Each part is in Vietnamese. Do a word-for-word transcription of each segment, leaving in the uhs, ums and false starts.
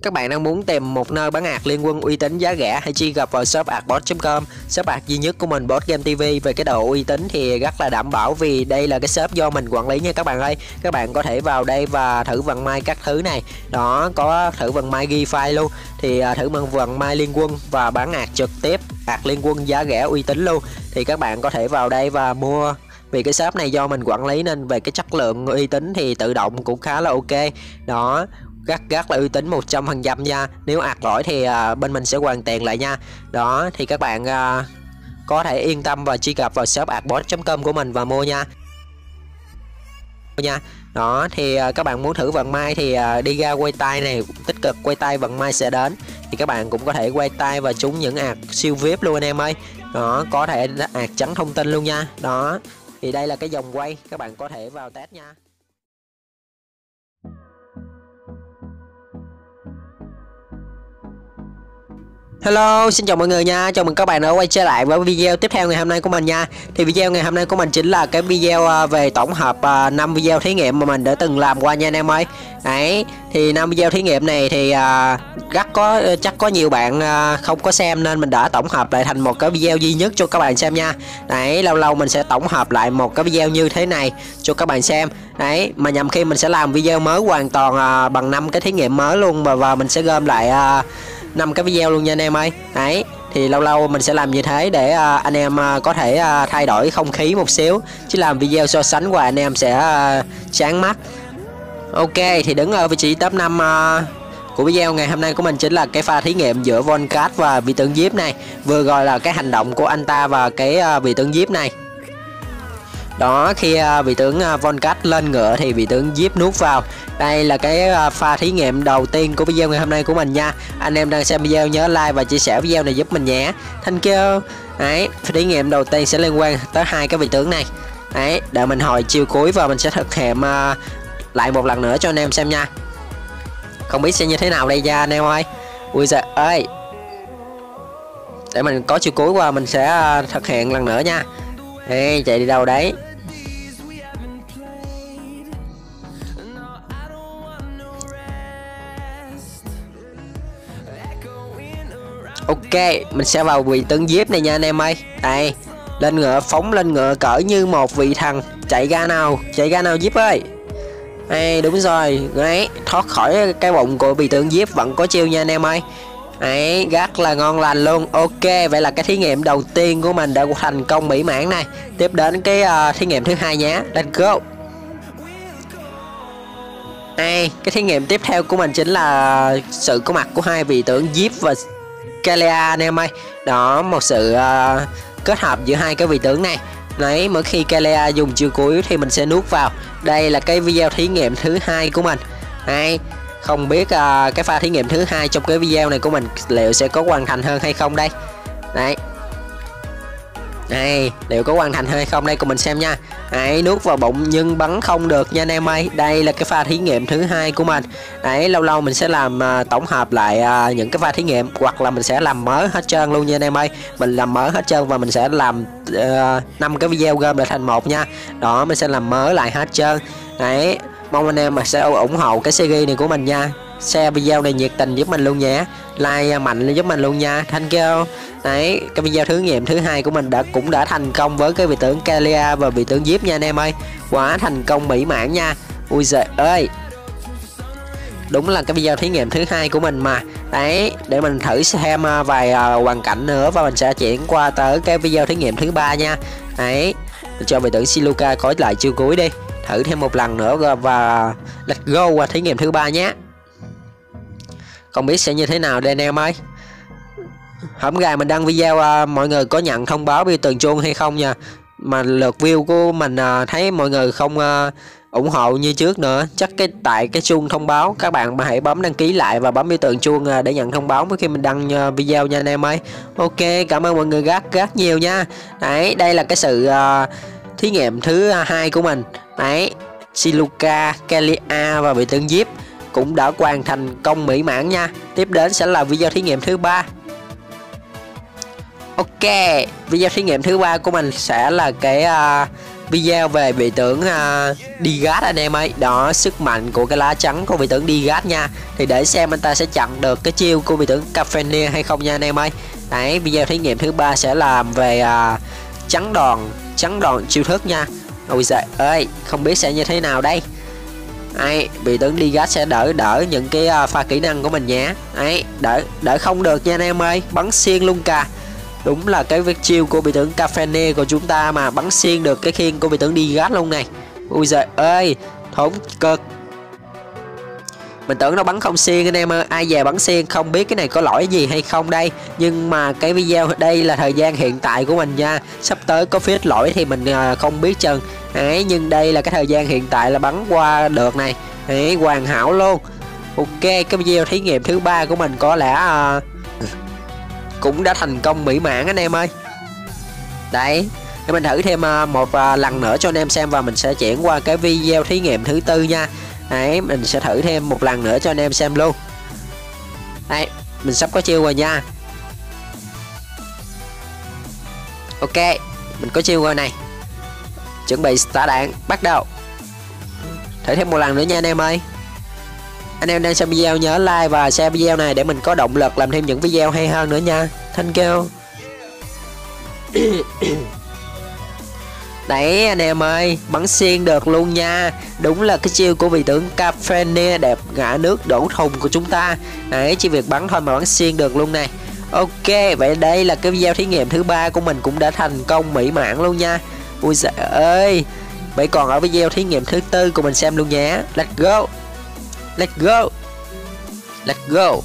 Các bạn đang muốn tìm một nơi bán ạc liên quân uy tín giá rẻ, hãy truy cập vào shop acbot chấm com, shop ạc duy nhất của mình Boss Game ti vi. Về cái độ uy tín thì rất là đảm bảo vì đây là cái shop do mình quản lý nha các bạn ơi. Các bạn có thể vào đây và thử vận may các thứ này. Đó, có thử vận may ghi file luôn. Thì thử vận may liên quân và bán ạc trực tiếp, ạc liên quân giá rẻ uy tín luôn. Thì các bạn có thể vào đây và mua. Vì cái shop này do mình quản lý nên về cái chất lượng uy tín thì tự động cũng khá là ok. Đó, rất rất là uy tín một trăm phần trăm nha. Nếu ạc lỗi thì uh, bên mình sẽ hoàn tiền lại nha. Đó thì các bạn uh, có thể yên tâm và truy cập vào shop acbot chấm com của mình và mua nha. nha. Đó thì uh, các bạn muốn thử vận may thì uh, đi ra quay tay này, tích cực quay tay vận may sẽ đến. Thì các bạn cũng có thể quay tay và trúng những ạc siêu vi ai pi luôn anh em ơi. Đó, có thể ạc trắng thông tin luôn nha. Đó thì đây là cái dòng quay, các bạn có thể vào test nha. Hello, xin chào mọi người nha. Chào mừng các bạn đã quay trở lại với video tiếp theo ngày hôm nay của mình nha. Thì video ngày hôm nay của mình chính là cái video về tổng hợp năm video thí nghiệm mà mình đã từng làm qua nha anh em ơi. Đấy, thì năm video thí nghiệm này thì uh, rất có chắc có nhiều bạn uh, không có xem nên mình đã tổng hợp lại thành một cái video duy nhất cho các bạn xem nha. Đấy, lâu lâu mình sẽ tổng hợp lại một cái video như thế này cho các bạn xem. Đấy, mà nhằm khi mình sẽ làm video mới hoàn toàn uh, bằng năm cái thí nghiệm mới luôn và, và mình sẽ gom lại uh, năm cái video luôn nha anh em ơi. Đấy thì lâu lâu mình sẽ làm như thế để uh, anh em uh, có thể uh, thay đổi không khí một xíu, chứ làm video so sánh qua anh em sẽ uh, chán mắt. Ok, thì đứng ở vị trí top năm uh, của video ngày hôm nay của mình chính là cái pha thí nghiệm giữa Volcat và vị tướng Jeep này. Vừa gọi là cái hành động của anh ta và cái uh, vị tướng Jeep này. Đó, khi uh, vị tướng uh, Volcat lên ngựa thì vị tướng Jeep nuốt vào. Đây là cái uh, pha thí nghiệm đầu tiên của video ngày hôm nay của mình nha. Anh em đang xem video nhớ like và chia sẻ video này giúp mình nhé. Thank you. Đấy, pha thí nghiệm đầu tiên sẽ liên quan tới hai cái vị tướng này. Đấy, đợi mình hồi chiêu cuối và mình sẽ thực hiện uh, lại một lần nữa cho anh em xem nha. Không biết sẽ như thế nào đây nha anh em ơi. Ui giời ơi. Để mình có chiêu cuối qua mình sẽ uh, thực hiện lần nữa nha. Ê, chạy đi đâu đấy? Ok, mình sẽ vào vị tướng Jeep này nha anh em ơi. Đây, lên ngựa, phóng lên ngựa cỡ như một vị thần. Chạy ra nào, chạy ra nào Jeep ơi. Đây, đúng rồi, đấy, thoát khỏi cái bụng của vị tướng Jeep vẫn có chiêu nha anh em ơi. Đấy, rất là ngon lành luôn. Ok, vậy là cái thí nghiệm đầu tiên của mình đã thành công mỹ mãn này. Tiếp đến cái uh, thí nghiệm thứ hai nhé. Let's go. Đây, cái thí nghiệm tiếp theo của mình chính là sự có mặt của hai vị tướng Jeep và Kalia anh em ơi. Đó, một sự uh, kết hợp giữa hai cái vị tướng này. Đấy, mỗi khi Kalia dùng chiêu cuối thì mình sẽ nuốt vào. Đây là cái video thí nghiệm thứ hai của mình. Đây, không biết uh, cái pha thí nghiệm thứ hai trong cái video này của mình liệu sẽ có hoàn thành hơn hay không đây. Đấy. Đây, liệu có hoàn thành hơn hay không đây cùng mình xem nha. Đấy, nuốt vào bụng nhưng bắn không được nha anh em ơi. Đây là cái pha thí nghiệm thứ hai của mình. Đấy, lâu lâu mình sẽ làm uh, tổng hợp lại uh, những cái pha thí nghiệm hoặc là mình sẽ làm mới hết trơn luôn nha anh em ơi. Mình làm mới hết trơn và mình sẽ làm năm uh, cái video gom lại thành một nha. Đó, mình sẽ làm mới lại hết trơn. Đấy, mong anh em mà sẽ ủng hộ cái series này của mình nha. Share video này nhiệt tình giúp mình luôn nhé. Like mạnh lên giúp mình luôn nha. Thank you. Đấy, cái video thử nghiệm thứ hai của mình đã cũng đã thành công với cái vị tướng Kalia và vị tướng Jeep nha anh em ơi. Quá thành công mỹ mãn nha. Ui giời ơi. Đúng là cái video thí nghiệm thứ hai của mình mà. Đấy, để mình thử xem vài uh, hoàn cảnh nữa và mình sẽ chuyển qua tới cái video thí nghiệm thứ ba nha. Đấy, cho vị tướng Siluka có lại chiêu cuối đi. Thử thêm một lần nữa và let's go qua thí nghiệm thứ ba nhé. Không biết sẽ như thế nào đây anh em ơi. Hôm nay mình đăng video uh, mọi người có nhận thông báo biểu tượng chuông hay không nha. Mà lượt view của mình uh, thấy mọi người không uh, ủng hộ như trước nữa. Chắc cái tại cái chuông thông báo các bạn mà hãy bấm đăng ký lại và bấm biểu tượng chuông uh, để nhận thông báo mỗi khi mình đăng uh, video nha anh em ơi. Ok, cảm ơn mọi người rất rất nhiều nha. Đấy, đây là cái sự uh, thí nghiệm thứ hai của mình. Đấy, Siluka, Kalia và vị tướng Jeep cũng đã hoàn thành công mỹ mãn nha. Tiếp đến sẽ là video thí nghiệm thứ ba. Ok, video thí nghiệm thứ ba của mình sẽ là cái uh, video về vị tướng uh, Digat anh em ơi. Đó, sức mạnh của cái lá trắng của vị tướng Digat nha. Thì để xem anh ta sẽ chặn được cái chiêu của vị tướng Cafenir hay không nha anh em ơi. Đấy, video thí nghiệm thứ ba sẽ làm về uh, trắng đòn, trắng đòn chiêu thức nha. Ôi giời ơi, không biết sẽ như thế nào đây. Đấy, vị tướng Digat sẽ đỡ đỡ những cái uh, pha kỹ năng của mình nhé. Đấy, đỡ đỡ không được nha anh em ơi, bắn xiên luôn cả. Đúng là cái vết chiêu của vị tướng Cafenir của chúng ta mà bắn xiên được cái khiên của vị tướng Digat luôn này. Ui giời ơi, thốn cực. Mình tưởng nó bắn không xiên anh em ơi, ai về bắn xiên, không biết cái này có lỗi gì hay không đây. Nhưng mà cái video đây là thời gian hiện tại của mình nha. Sắp tới có fix lỗi thì mình uh, không biết chừng. Đấy, nhưng đây là cái thời gian hiện tại là bắn qua được này. Đấy, hoàn hảo luôn. Ok, cái video thí nghiệm thứ ba của mình có lẽ uh, cũng đã thành công mỹ mãn anh em ơi. Đấy, để mình thử thêm uh, một uh, lần nữa cho anh em xem và mình sẽ chuyển qua cái video thí nghiệm thứ tư nha. Đấy, mình sẽ thử thêm một lần nữa cho anh em xem luôn. Đây, mình sắp có chiêu rồi nha. Ok, mình có chiêu rồi này. Chuẩn bị start đạn, bắt đầu. Thử thêm một lần nữa nha anh em ơi. Anh em đang xem video nhớ like và share video này để mình có động lực làm thêm những video hay hơn nữa nha. Thank you. Đấy anh em ơi, bắn xiên được luôn nha. Đúng là cái chiêu của vị tướng Cafenir đẹp ngã nước đổ thùng của chúng ta. Đấy, chỉ việc bắn thôi mà bắn xiên được luôn này. Ok, vậy đây là cái video thí nghiệm thứ ba của mình cũng đã thành công mỹ mãn luôn nha. Ui giời ơi. Vậy còn ở video thí nghiệm thứ tư của mình xem luôn nhé. Let's go. Let's go. Let's go.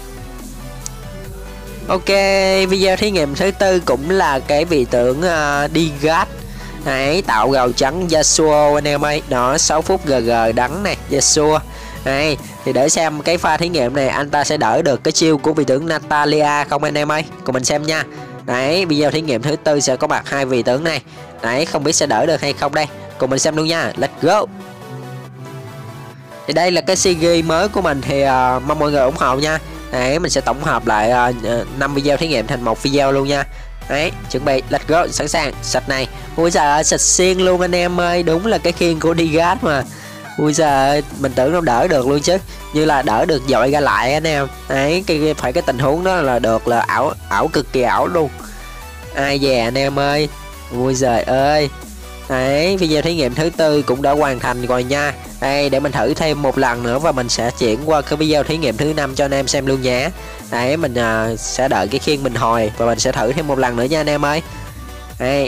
Ok, video thí nghiệm thứ tư cũng là cái vị tướng uh, Digat. Đấy, tạo gào trắng Yasuo anh em ơi. Đó, sáu phút gg đắng này Yasuo. Đấy, thì để xem cái pha thí nghiệm này anh ta sẽ đỡ được cái chiêu của vị tướng Natalia không anh em ơi. Cùng mình xem nha. Đấy, video thí nghiệm thứ tư sẽ có mặt hai vị tướng này. Đấy, không biết sẽ đỡ được hay không đây. Cùng mình xem luôn nha. Let's go. Thì đây là cái series mới của mình thì uh, mong mọi người ủng hộ nha. Đấy, mình sẽ tổng hợp lại uh, năm video thí nghiệm thành một video luôn nha. Đấy, chuẩn bị, let's go, sẵn sàng, sạch này. Ui giời ơi, sạch xiên luôn anh em ơi. Đúng là cái khiên của Digat mà. Ui giời ơi, mình tưởng nó đỡ được luôn chứ. Như là đỡ được dội ra lại anh em. Đấy, cái, phải cái tình huống đó là được là ảo, ảo cực kỳ ảo luôn. Ai về anh em ơi. Ui giời ơi. Đấy, video thí nghiệm thứ tư cũng đã hoàn thành rồi nha. Đây, để mình thử thêm một lần nữa và mình sẽ chuyển qua cái video thí nghiệm thứ năm cho anh em xem luôn nhé. Đấy, mình uh, sẽ đợi cái khiên mình hồi và mình sẽ thử thêm một lần nữa nha anh em ơi. Đây.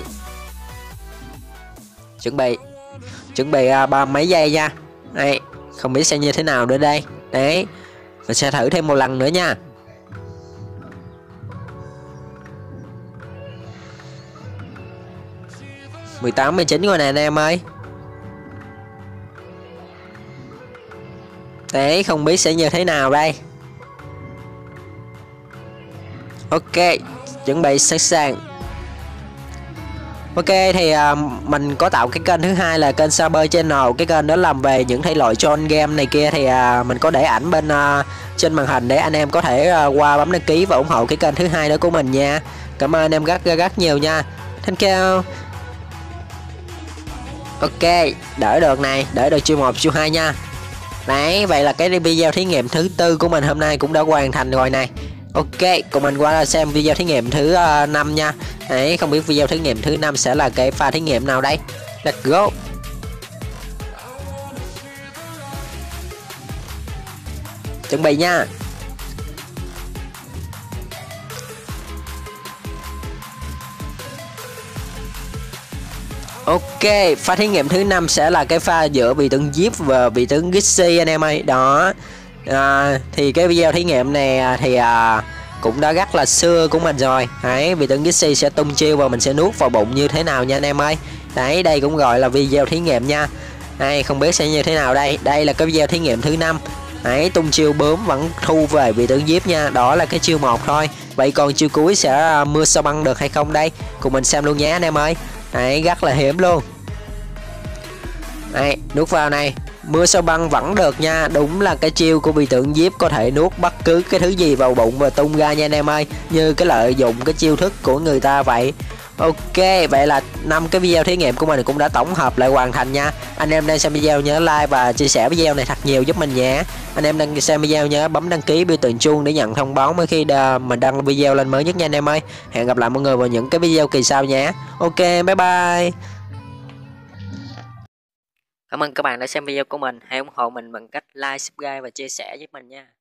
Chuẩn bị. Chuẩn bị uh, ba mấy giây nha. Đây, không biết sẽ như thế nào nữa đây. Đấy, mình sẽ thử thêm một lần nữa nha. mười tám mười chín rồi nè anh em ơi. Đấy, không biết sẽ như thế nào đây. Ok, chuẩn bị sẵn sàng. Ok, thì uh, mình có tạo cái kênh thứ hai là kênh Saber Channel. Cái kênh đó làm về những thể loại trôn game này kia. Thì uh, mình có để ảnh bên uh, trên màn hình để anh em có thể uh, qua bấm đăng ký và ủng hộ cái kênh thứ hai đó của mình nha. Cảm ơn anh em rất rất nhiều nha. Thank you. Ok, đỡ được này, đỡ được chiêu một, chiêu hai nha. Đấy, vậy là cái video thí nghiệm thứ tư của mình hôm nay cũng đã hoàn thành rồi này. Ok, cùng mình qua xem video thí nghiệm thứ uh, năm nha. Đấy, không biết video thí nghiệm thứ năm sẽ là cái pha thí nghiệm nào đây. Let's go. Chuẩn bị nha. Ok, pha thí nghiệm thứ năm sẽ là cái pha giữa vị tướng Zip và vị tướng Gixi anh em ơi. Đó. À, thì cái video thí nghiệm này thì à, cũng đã rất là xưa của mình rồi. Đấy, vị tướng Gixi sẽ tung chiêu và mình sẽ nuốt vào bụng như thế nào nha anh em ơi. Đấy, đây cũng gọi là video thí nghiệm nha. Đây, không biết sẽ như thế nào đây. Đây là cái video thí nghiệm thứ năm. Đấy, tung chiêu bướm vẫn thu về vị tướng Zip nha. Đó là cái chiêu một thôi. Vậy còn chiêu cuối sẽ mưa sao băng được hay không đây? Cùng mình xem luôn nhé anh em ơi. Đấy, rất là hiểm luôn. Đây, nuốt vào này. Mưa sao băng vẫn được nha. Đúng là cái chiêu của vị tướng Zip có thể nuốt bất cứ cái thứ gì vào bụng và tung ra nha anh em ơi. Như cái lợi dụng cái chiêu thức của người ta vậy. Ok, vậy là năm cái video thí nghiệm của mình cũng đã tổng hợp lại hoàn thành nha. Anh em đang xem video nhớ like và chia sẻ video này thật nhiều giúp mình nhé. Anh em đang xem video nhớ bấm đăng ký biểu tượng chuông để nhận thông báo mỗi khi mình đăng video lên mới nhất nha anh em ơi. Hẹn gặp lại mọi người vào những cái video kỳ sau nhé. Ok, bye bye. Cảm ơn các bạn đã xem video của mình. Hãy ủng hộ mình bằng cách like, subscribe và chia sẻ giúp mình nha.